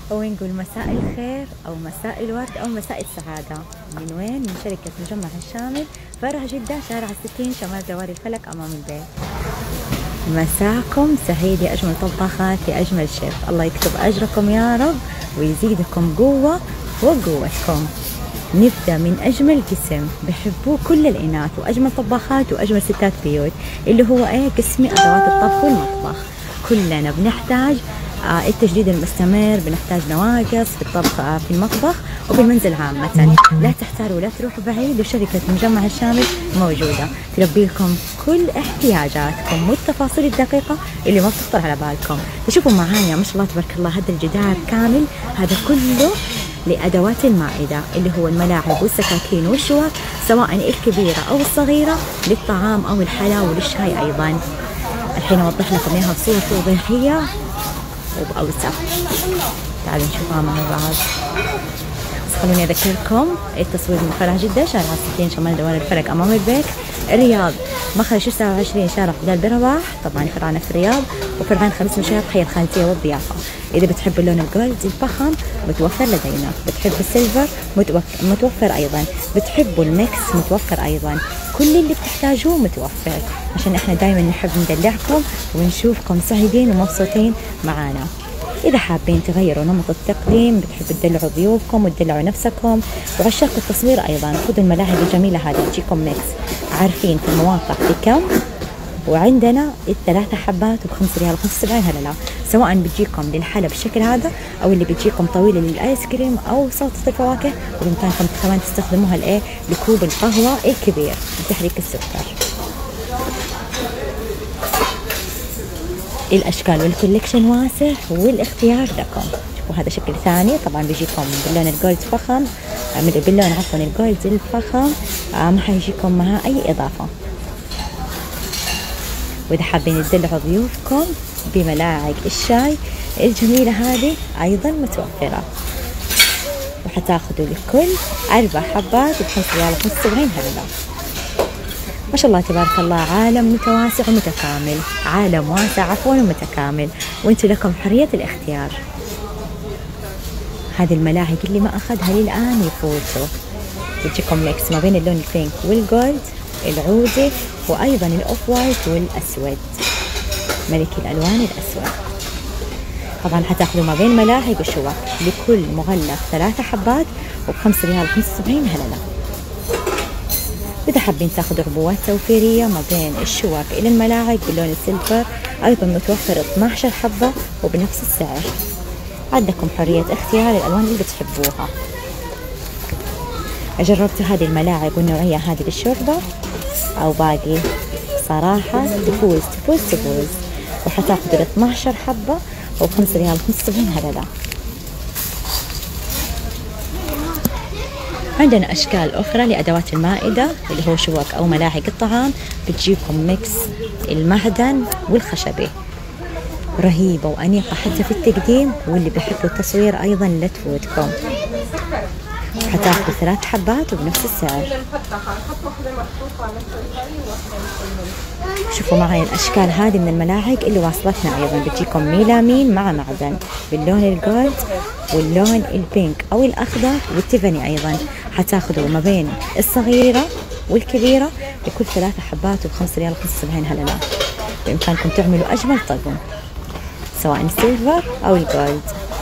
ونقول مساء الخير أو مساء الورد أو مساء السعادة. من وين؟ من شركة مجمع الشامل، فرع جدة، شارع 60، شمال جواري الفلك أمام البيت. مساكم سعيد يا أجمل طباخات، يا أجمل شيف. الله يكتب أجركم يا رب ويزيدكم قوة وقوتكم. نبدأ من أجمل قسم بحبوه كل الإناث وأجمل طباخات وأجمل ستات بيوت، اللي هو قسم أدوات الطبخ والمطبخ. كلنا بنحتاج التجديد المستمر، بنحتاج نواقص في الطبخ في المطبخ وفي المنزل عامة. لا تحتاروا ولا تروحوا بعيد، وشركة مجمع الشامل موجودة تلبي لكم كل احتياجاتكم والتفاصيل الدقيقة اللي ما بتخطر على بالكم. تشوفوا معايا ما شاء الله تبارك الله، هذا الجدار كامل هذا كله لأدوات المائدة، اللي هو الملاعب والسكاكين والشوك، سواء الكبيرة أو الصغيرة، للطعام أو الحلا وللشاي أيضا. الحين أوضح لكم إياها بصورة توضيحية وبأوسع. تعالوا نشوفها مع بعض. بس خلوني أذكركم التصوير من فرع جدة، شارع 60، شمال دوار الفلك أمام البيت. الرياض مخرج 29، شارع بلال بن رباح، طبعا فرعنا في الرياض، وفرعين 5 مشايات حي الخانزية والضيافة. إذا بتحبوا اللون الجولد الفخم متوفر لدينا، بتحبوا السيلفر متوفر أيضا، بتحبوا الميكس متوفر أيضا. كل اللي بتحتاجوه متوفر، عشان احنا دايما نحب ندلعكم ونشوفكم سعيدين ومبسوطين معانا. إذا حابين تغيروا نمط التقديم، بتحبوا تدلعوا ضيوفكم وتدلعوا نفسكم، وعشاق التصوير أيضا، خذوا الملاعب الجميلة هذه تجيكم ميكس. عارفين في المواقع بكم؟ وعندنا ال3 حبات ب5 ريال 75 هللة، سواء بتجيكم للحلى بالشكل هذا أو اللي بتجيكم طويلة للآيس كريم أو سلطة الفواكه، وبإمكانكم كمان تستخدموها لكوب القهوة الكبير لتحريك السكر. الأشكال والكوليكشن واسع والاختيار لكم. شوفوا هذا شكل ثاني، طبعا بيجيكم باللون الجولد فخم، باللون عفوا الجولد الفخم، ما حيجيكم معها أي إضافة. وإذا حابين تدلعوا ضيوفكم بملاعق الشاي الجميلة هذه أيضا متوفرة، وحتاخذوا لكل 4 حبات ب5 ريال 75 هللة. ما شاء الله تبارك الله، عالم متواسع ومتكامل، عالم واسع عفوا ومتكامل، وانتم لكم حرية الاختيار. هذه الملاعق اللي ما أخذها للآن يفوتوا. تجيكم ميكس ما بين اللون البينك والجولد، العودي، وأيضا الأوف وايت والأسود، ملك الألوان الأسود. طبعا حتاخذوا ما بين ملاعق وشوك، لكل مغلف 3 حبات وب5 ريال 75 هللة. إذا حابين تاخذوا عبوات توفيرية ما بين الشوك إلى الملاعق باللون السيلفر، أيضا متوفر 12 حبة وبنفس السعر. عندكم حرية اختيار الألوان اللي بتحبوها. جربتوا هذه الملاعق والنوعية هذه للشوربة أو باقي؟ صراحة تفوز، وحتاخذوا 12 حبة و5 ريال 75 هللة. عندنا أشكال أخرى لأدوات المائدة، اللي هو شوك أو ملاعق الطعام، بتجيكم ميكس المعدن والخشبي، رهيبة وأنيقة حتى في التقديم، واللي بيحبوا التصوير أيضا لا تفوتكم. حتاخذوا 3 حبات وبنفس السعر. شوفوا معي الأشكال هذه من الملاعق اللي واصلتنا أيضا، بتجيكم ميلامين مع معدن باللون الجولد واللون البينك أو الأخضر والتيفاني أيضا. حتاخذوا ما بين الصغيرة والكبيرة لكل 3 حبات ب5 ريال 75 هللة. بإمكانكم تعملوا أجمل طقم، سواء السيلفر أو الجولد.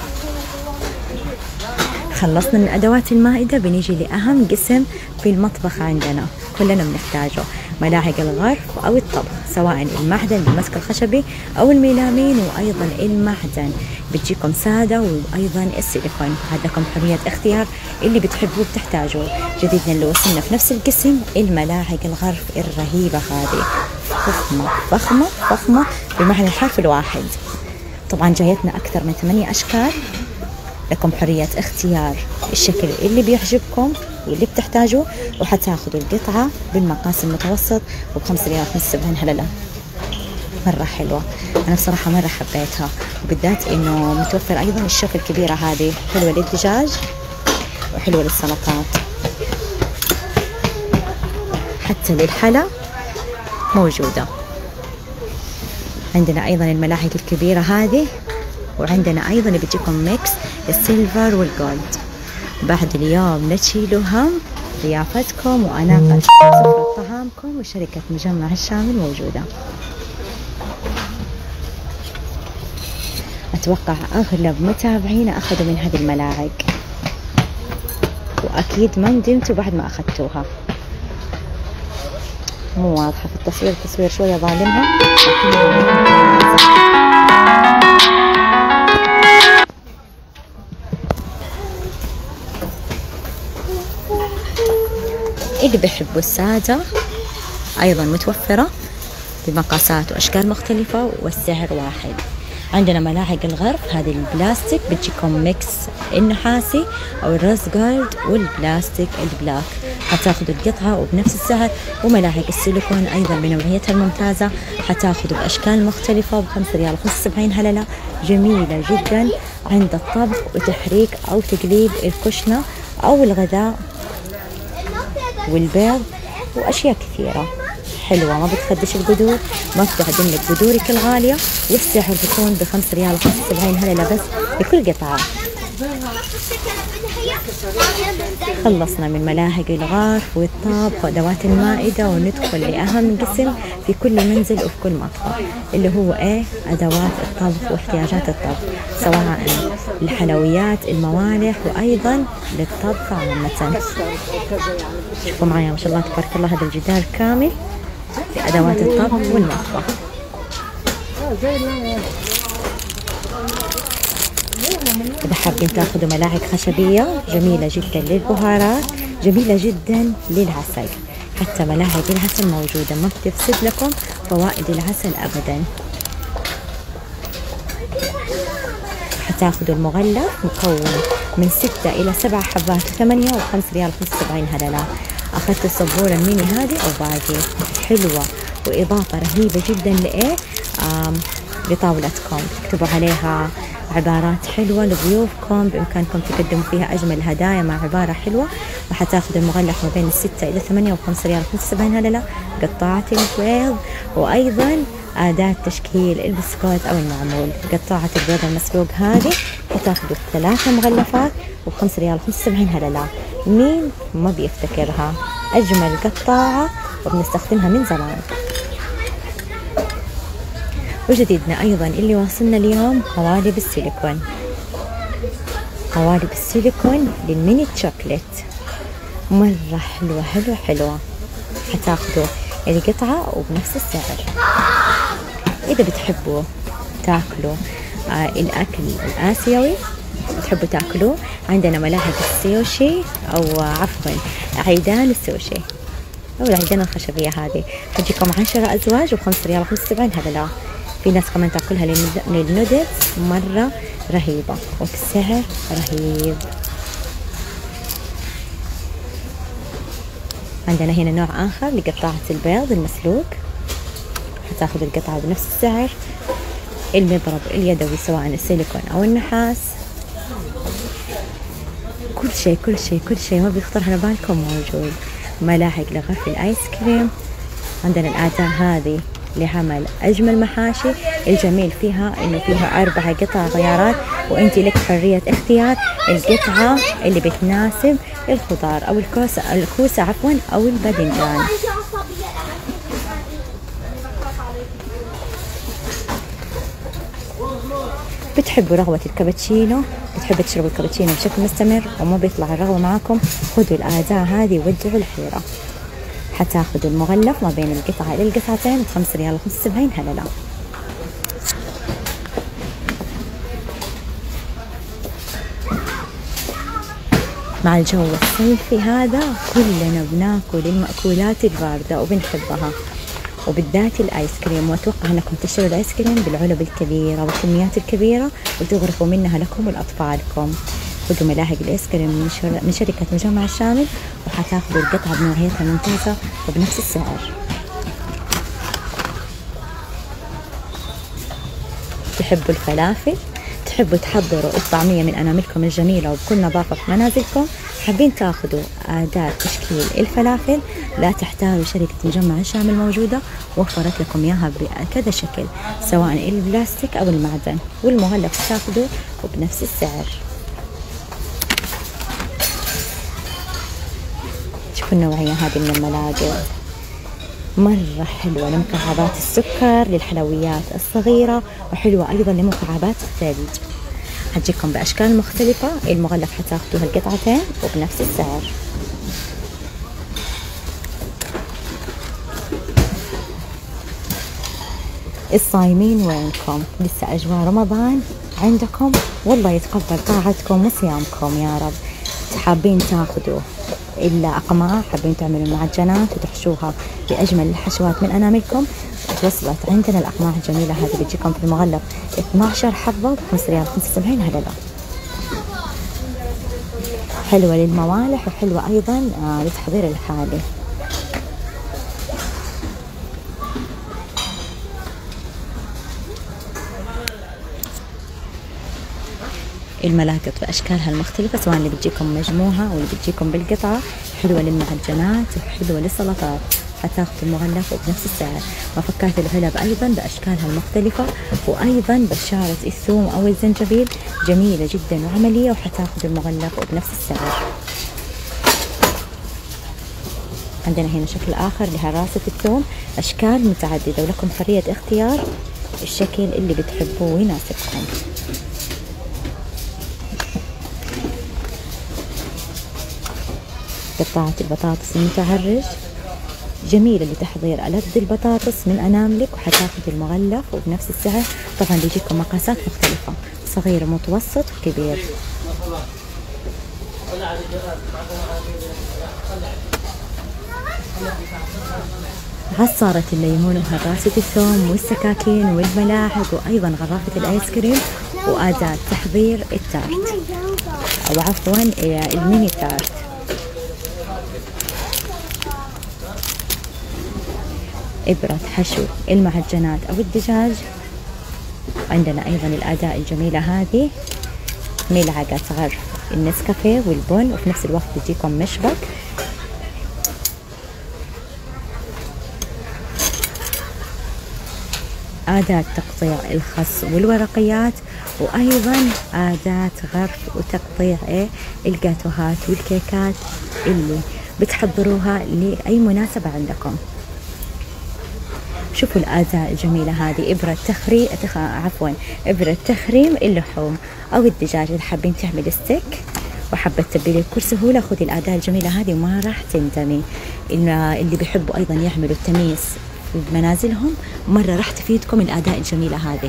خلصنا من أدوات المائدة، بنيجي لأهم قسم في المطبخ عندنا كلنا بنحتاجه، ملاعق الغرف أو الطبخ، سواء المعدن بالمسك الخشبي أو الميلامين، وأيضا المعدن بتجيكم سادة وأيضا السيليكون. هذا لكم حرية اختيار اللي بتحبوه بتحتاجوه. جديدنا اللي وصلنا في نفس القسم الملاعق الغرف الرهيبة هذه، فخمة بمعنى الحرف الواحد. طبعا جايتنا أكثر من 8 أشكال، لكم حرية اختيار الشكل اللي بيعجبكم واللي بتحتاجوه، وحتاخذوا القطعة بالمقاس المتوسط ب5 ريال 75 هللة. مرة حلوة، أنا بصراحة مرة حبيتها، وبالذات إنه متوفر أيضا الشوك الكبيرة هذه، حلوة للدجاج وحلوة للسلطات، حتى للحلا موجودة. عندنا أيضا الملاعق الكبيرة هذه وعندنا أيضا بيجيكم ميكس السيلفر والجولد. بعد اليوم لا تشيلوا هم، ضيافتكم وأناقة سفرة طعامكم وشركة مجمع الشامل موجودة. أتوقع أغلب متابعينا أخذوا من هذه الملاعق، وأكيد ما ندمتوا بعد ما أخذتوها. مو واضحة في التصوير، التصوير شوية ظالمها. اللي بيحبوا السادة أيضا متوفرة بمقاسات وأشكال مختلفة والسعر واحد. عندنا ملاعق الغرف هذه البلاستيك بتجيكم ميكس النحاسي أو الروز جولد والبلاستيك البلاك، حتاخذوا القطعة وبنفس السعر. وملاعق السيليكون أيضا بنوعيتها الممتازة حتاخذوا بأشكال مختلفة ب5 ريال 75 هللة، جميلة جدا عند الطبخ وتحريك أو تقليب الكشنة أو الغذاء والبيض وأشياء كثيرة حلوة، ما بتخدش القدور، ما بتعدم لك قدورك الغالية، والسعر بيكون ب5 ريال 75 هللة بس لكل قطعة. خلصنا من ملاهق الغرف والطبخ وأدوات المائدة، وندخل لأهم قسم في كل منزل وفي كل مطبخ اللي هو أدوات الطبخ واحتياجات الطبخ، سواء الحلويات، الموالح، وأيضا للطبخ عامة. شوفوا معايا ما شاء الله تبارك الله هذا الجدار كامل بأدوات الطبخ والمطبخ. إذا حابين تاخذوا ملاعق خشبية جميلة جدا للبهارات، جميلة جدا للعسل، حتى ملاعق العسل موجودة ما بتفسد لكم فوائد العسل أبدا. حتاخذوا المغلف مكون من 6 إلى 7 حبات و8 و5 ريال 75 هللة. أخذت السبورة الميني هذه أو باقي، حلوة وإضافة رهيبة جدا لطاولتكم، تكتبوا عليها عبارات حلوة لضيوفكم، بإمكانكم تقدموا فيها أجمل هدايا مع عبارة حلوة. وحتاخذ المغلف ما بين 6 إلى 8 و5 ريال 75 هللة، قطاعة البيض، وأيضا أداة تشكيل البسكوت أو المعمول. قطاعة البيض المسلوق هذه حتاخذوا 3 مغلفات و5 ريال 75 هللة. مين ما بيفتكرها؟ أجمل قطاعة وبنستخدمها من زمان. وجديدنا أيضا اللي واصلنا اليوم قوالب السيليكون، قوالب السيليكون للميني تشوكلت، مرة حلوة حلوة حلوة. حتاخذوا القطعة وبنفس السعر. إذا بتحبوا تاكلوا الأكل الآسيوي بتحبوا تاكلوا، عندنا ملاعق السوشي أو عفوا عيدان السوشي أو العيدان الخشبية، هذه تجيكم 10 أزواج و5 ريال 75 هللة. في ناس كمان تاكلها للنودلز، مرة رهيبة وبسعر رهيب. عندنا هنا نوع آخر لقطاعة البيض المسلوق، حتاخذ القطعة بنفس السعر. المضرب اليدوي سواء السيليكون أو النحاس، كل شيء ما بيخطر على بالكم موجود. ملاعق لغرف الآيس كريم، عندنا الأداة هذه لعمل أجمل محاشي. الجميل فيها إنه فيها 4 قطع غيارات، وأنت لك حرية اختيار القطعة اللي بتناسب الخضار أو الكوسة عفوا أو الباذنجان. بتحبوا رغوة الكابتشينو، بتحبوا تشربوا الكابتشينو بشكل مستمر وما بيطلع الرغوة معاكم، خذوا الأداة هذه ودعوا الحيرة. حتاخذوا المغلف ما بين القطعة إلى القطعتين ب5 ريال 75 هللة. مع الجو الصيفي هذا كلنا بناكل المأكولات الباردة وبنحبها، وبالذات الآيس كريم. وأتوقع أنكم تشتروا الآيس كريم بالعلب الكبيرة والكميات الكبيرة وتغرفوا منها لكم ولأطفالكم. خذوا ملاعق الآيس كريم من شركة مجمع الشامل، وحتاخذوا القطعة بنوعيتها الممتازة وبنفس السعر. تحبوا الفلافل، تحبوا تحضروا الطعمية من أناملكم الجميلة وبكل نظافة في منازلكم، حابين تاخذوا أداة تشكيل الفلافل، لا تحتاجوا، شركة مجمع الشامل موجودة وفرت لكم إياها بكذا شكل، سواء البلاستيك أو المعدن، والمغلف تاخذوه وبنفس السعر. شوفوا النوعية هذه من الملاجئ مرة حلوة لمكعبات السكر، للحلويات الصغيرة، وحلوة أيضا لمكعبات الثلج. هتجيكم بأشكال مختلفة. المغلف حتاخدوها القطعتين وبنفس السعر. الصايمين وينكم؟ لسه أجواء رمضان عندكم، والله يتقبل طاعتكم وصيامكم يا رب. حابين تاخدوا الأقماع، حابين تعملوا المعجنات وتحشوها بأجمل الحشوات من أناملكم، وصلت عندنا الأقماع الجميلة هذه. بتجيكم في المغلف 12 حبة ب5 ريال 75 هللة. حلوة للموالح وحلوة أيضا لتحضير الحالي. الملاقط بأشكالها المختلفة، سواء اللي بتجيكم مجموعة واللي بتجيكم بالقطعة، حلوة للمعجنات وحلوة للسلطات. حتاخذوا المغلف وبنفس السعر. مفكات العلب أيضا بأشكالها المختلفة، وأيضا بشارة الثوم أو الزنجبيل جميلة جدا وعملية، وحتاخذوا المغلف وبنفس السعر. عندنا هنا شكل آخر لهراسة الثوم، أشكال متعددة، ولكم حرية اختيار الشكل اللي بتحبوه ويناسبكم. قطعة البطاطس المتعرج جميلة لتحضير ألذ البطاطس من أناملك، وحتاخذ المغلف وبنفس السعر. طبعا بيجيكم مقاسات مختلفة، صغير متوسط وكبير. عصارة الليمون وهراسة الثوم والسكاكين والملاحق، وأيضا غرافة الآيس كريم، وأداة تحضير التارت، أو عفوا الميني تارت. إبرة حشو المعجنات أو الدجاج. عندنا أيضا الأداة الجميلة هذه، ملعقة غرف النسكافيه والبن، وفي نفس الوقت بتجيكم مشبك. أداة تقطيع الخس والورقيات، وأيضا أداة غرف وتقطيع الجاتوهات والكيكات اللي بتحضروها لأي مناسبة عندكم. شوفوا الأداة الجميلة هذه، إبرة تخريم اللحوم أو الدجاج. إذا حابين تعمل ستيك وحابة تبديل بكل سهولة، خذي الأداة الجميلة هذه وما راح تندمي. اللي بيحبوا أيضا يعملوا التميس في منازلهم، مرة راح تفيدكم الأداة الجميلة هذه.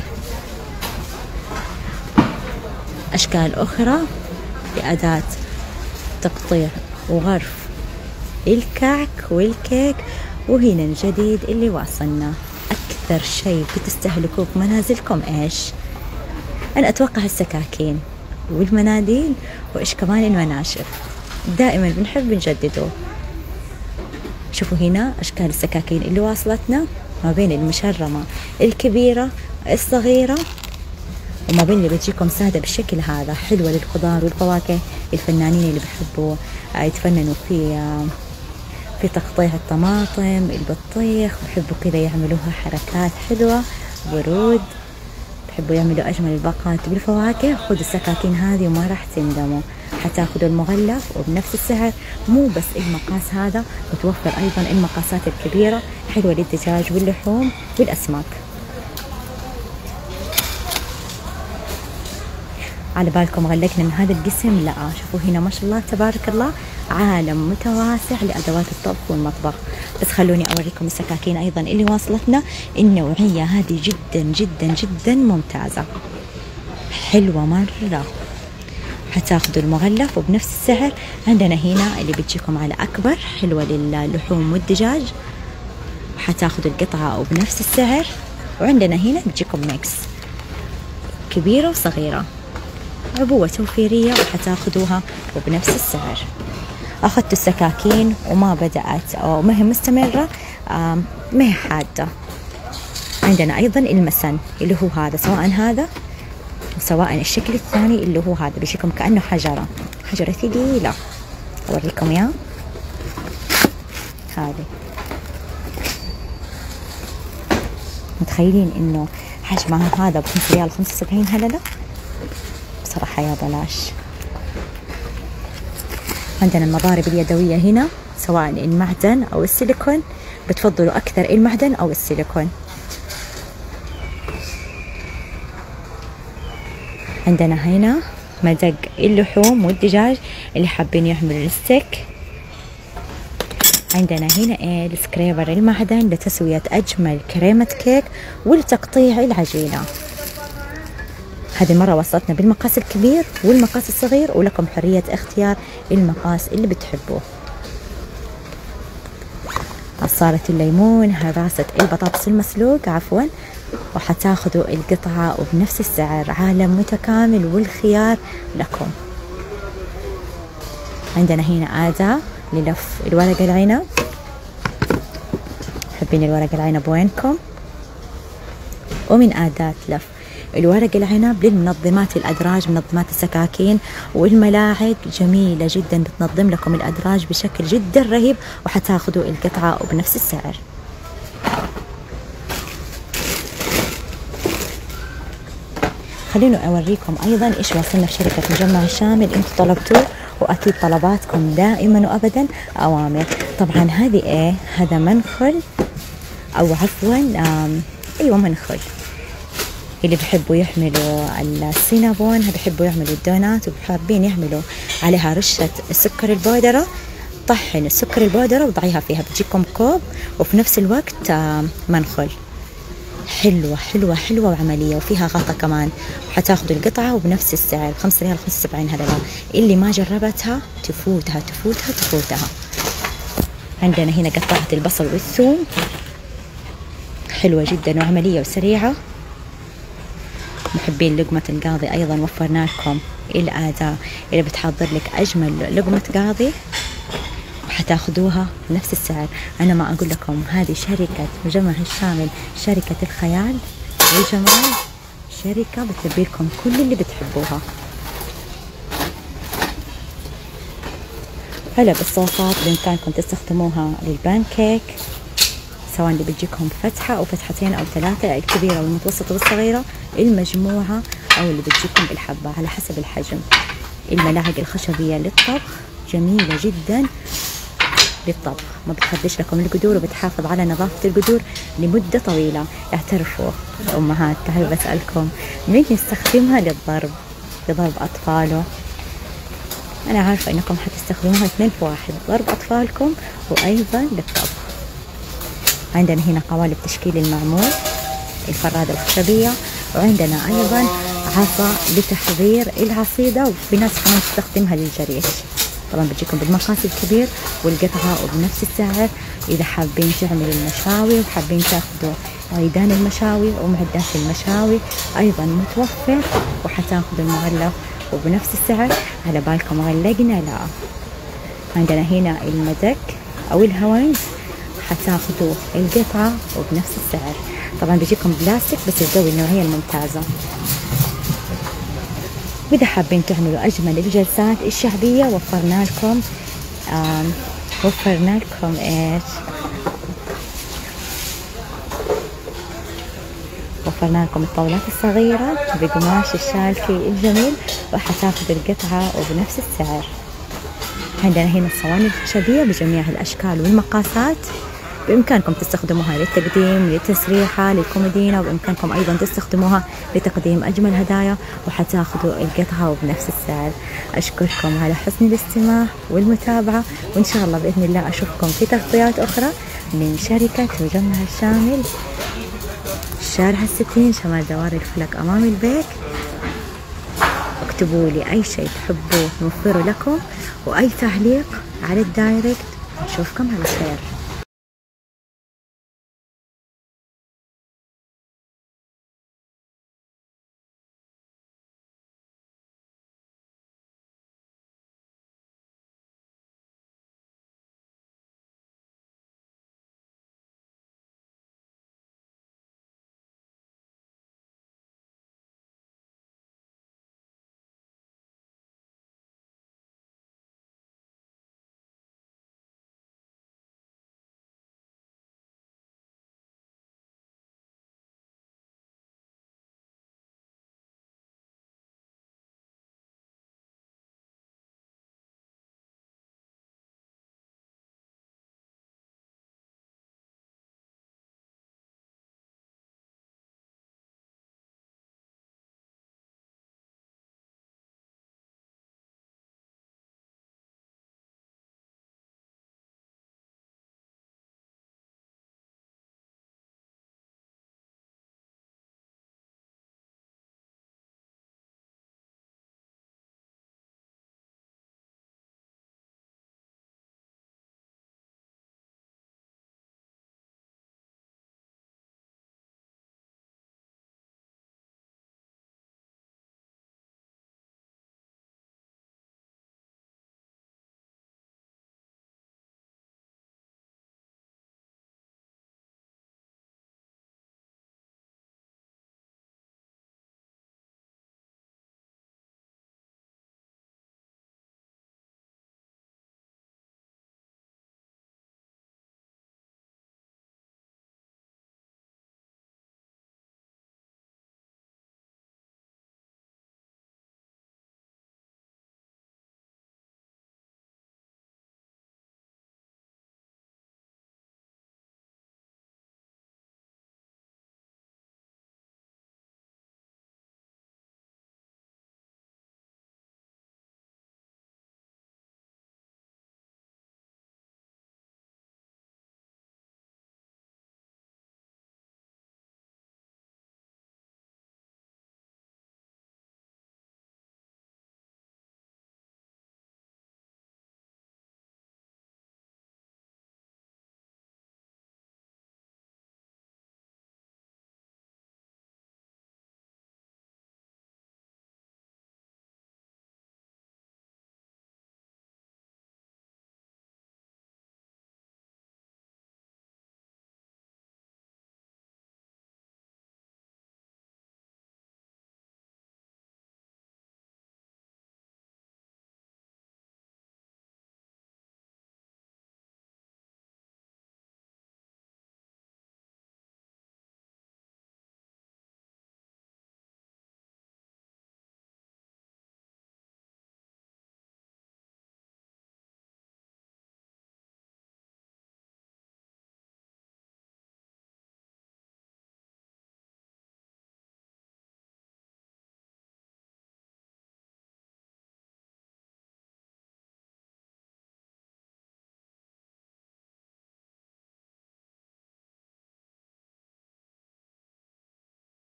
أشكال أخرى لأداة تقطيع وغرف الكعك والكيك. وهنا الجديد اللي واصلنا، أكثر شيء بتستهلكوه في منازلكم إيش؟ أنا أتوقع السكاكين والمناديل، وإيش كمان المناشف، دائما بنحب نجدده. شوفوا هنا أشكال السكاكين اللي واصلتنا، ما بين المشرمة الكبيرة الصغيرة، وما بين اللي بتجيكم سادة بالشكل هذا. حلوة للخضار والفواكه، الفنانين اللي بيحبوا يتفننوا في تقطيع الطماطم، البطيخ، بحبوا كذا يعملوها حركات حلوة، ورود، بحبوا يعملوا أجمل الباقات بالفواكه. خذوا السكاكين هذه وما راح تندموا. حتاخذوا المغلف وبنفس السعر. مو بس المقاس هذا، متوفر أيضا المقاسات الكبيرة، حلوة للدجاج واللحوم والأسماك. على بالكم غلقنا من هذا القسم؟ لا، شوفوا هنا ما شاء الله تبارك الله، عالم متواسع لأدوات الطبخ والمطبخ. بس خلوني أوريكم السكاكين أيضا اللي واصلتنا. النوعية هذه جدا جدا جدا ممتازة، حلوة مرة. حتاخذوا المغلف وبنفس السعر. عندنا هنا اللي بتجيكم على أكبر، حلوة للحوم والدجاج، حتاخذوا القطعة وبنفس السعر. وعندنا هنا بتجيكم ميكس، كبيرة وصغيرة، عبوة توفيرية، وحتاخذوها وبنفس السعر. أخذت السكاكين وما بدأت أو ما هي مستمرة، ما هي حادة. عندنا أيضا المسن اللي هو هذا، سواء هذا وسواء الشكل الثاني اللي هو هذا، بيجيكم كأنه حجرة ثقيلة. أوريكم إياه. هذه متخيلين إنه حجمها هذا ب5 ريال 75 هللة؟ بصراحة يا بلاش. عندنا المضارب اليدوية هنا، سواء المعدن أو السيليكون، بتفضلوا أكثر المعدن أو السيليكون. عندنا هنا مدق اللحوم والدجاج اللي حابين يعملوا الستيك. عندنا هنا السكريبر المعدن لتسوية أجمل كريمة كيك ولتقطيع العجينة. هذه المرة وصلتنا بالمقاس الكبير والمقاس الصغير، ولكم حرية اختيار المقاس اللي بتحبوه. عصارة الليمون، هراسة البطاطس المسلوق عفوا، وحتاخذوا القطعة وبنفس السعر. عالم متكامل والخيار لكم. عندنا هنا أداة للف الورق العنب. حابين الورق العنب وينكم؟ ومن أداة لف الورق العنب للمنظمات الأدراج، منظمات السكاكين والملاعق، جميلة جدا، بتنظم لكم الأدراج بشكل جدا رهيب، وحتاخذوا القطعة وبنفس السعر. خليني أوريكم أيضا إيش وصلنا في شركة مجمع الشامل. أنتم طلبتوه وأكيد طلباتكم دائما وأبدا أوامر. طبعا هذه هذا منخل، أو عفوا أيوة منخل. اللي بيحبوا يحملوا السينابون، بيحبوا يعملوا الدونات وحابين يعملوا عليها رشة السكر البودرة، طحن السكر البودرة وضعيها فيها، بتجيكم كوب وفي نفس الوقت منخل. حلوة حلوة حلوة وعملية، وفيها غطا كمان، وحتاخدوا القطعة وبنفس السعر 5 ريال 75 هللة. اللي ما جربتها تفوتها تفوتها تفوتها. عندنا هنا قطعة البصل والثوم، حلوة جدا وعملية وسريعة. محبين لقمة القاضي أيضا وفرنا لكم الأداة اللي بتحضر لك أجمل لقمة قاضي، وحتاخدوها بنفس السعر. أنا ما أقول لكم هذه شركة مجمع الشامل شركة الخيال والجمال، شركة بتلبي لكم كل اللي بتحبوها. هلا بالصوصات بإمكانكم تستخدموها للبانكيك، سواء اللي بتجيكم فتحة أو فتحتين أو 3، الكبيرة والمتوسطة والصغيرة، المجموعة أو اللي بتجيكم بالحبة على حسب الحجم. الملاعق الخشبية للطبخ جميلة جدا للطبخ، ما بتخدش لكم القدور وبتحافظ على نظافة القدور لمدة طويلة. اعترفوا الأمهات، تعالوا بسألكم مين يستخدمها للضرب، لضرب أطفاله؟ أنا عارفة إنكم حتستخدموها 2 في 1، ضرب أطفالكم وأيضا للطبخ. عندنا هنا قوالب تشكيل المعمول، الفرادة الخشبية، وعندنا أيضا عصا لتحضير العصيدة، وفي ناس كمان تستخدمها للجريش. طبعا بتجيكم بالمقاس الكبير والقطعة وبنفس السعر. إذا حابين تعملوا المشاوي وحابين تاخذوا عيدان المشاوي ومعدات المشاوي أيضا متوفر، وحتاخذوا المغلف وبنفس السعر. على بالكم غلقنا؟ لا. عندنا هنا المدك أو الهوانج، حتاخذوا القطعة وبنفس السعر. طبعا بيجيكم بلاستيك بس القوي، النوعية الممتازة. وإذا حابين تعملوا أجمل الجلسات الشعبية وفرنا لكم إيش؟ وفرنا لكم الطاولات الصغيرة بقماش الشالكي الجميل، وحتاخذوا القطعة وبنفس السعر. عندنا هنا الصواني الخشبية بجميع الأشكال والمقاسات، بإمكانكم تستخدموها للتقديم، للتسريحة، للكومودينا، وبإمكانكم أيضا تستخدموها لتقديم أجمل هدايا، وحتاخذوا القطعة وبنفس السعر. أشكركم على حسن الاستماع والمتابعة، وإن شاء الله بإذن الله أشوفكم في تغطيات أخرى من شركة مجمع الشامل، شارع 60 شمال دوار الفلك أمام البيت. اكتبوا لي أي شيء تحبوه نوفره لكم، وأي تعليق على الدايركت. نشوفكم على خير.